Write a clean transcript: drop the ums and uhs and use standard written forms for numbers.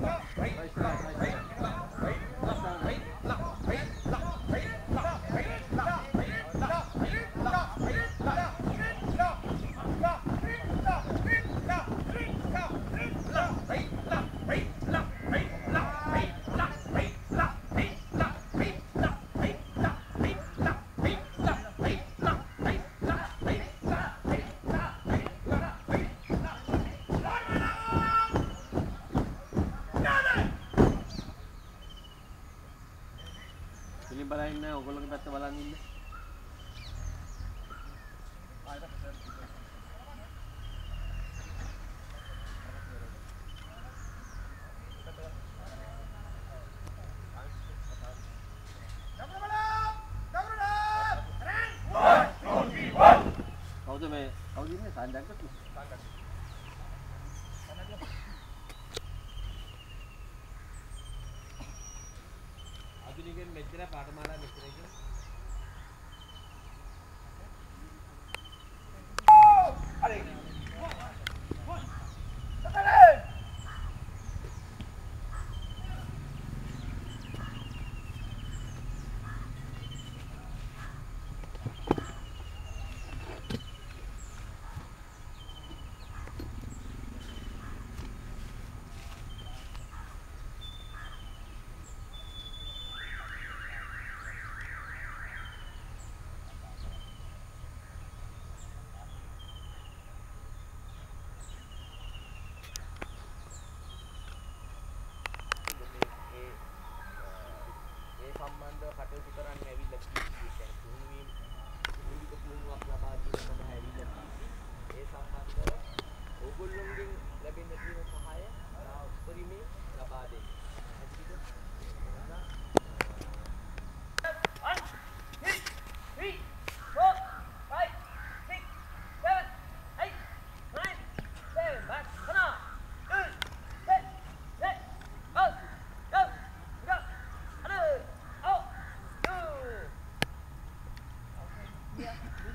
බලන්න ඕගොල්ලෝගේ පැත්ත බලන් ඉන්න. කවුද මේ කවුද ඉන්නේ සාන්දක්ද? අදිනිගෙන් මෙච්චර පාඨමාලා මෙච්චර කියන අරේ සම්බන්ධව කටයුතු කරන්න ඇවිල්ලා තියෙන්නේ පුහුණුවීම් මූලික පුහුණුවක් ලබා දීම සඳහා ඇවිල්ලා තියෙන්නේ. ඒ සම්බන්ධව ඕගොල්ලෝගෙන් ලැබෙන තියෙන සහාය උපරිමයෙන් ලබා දෙන්න. Yeah.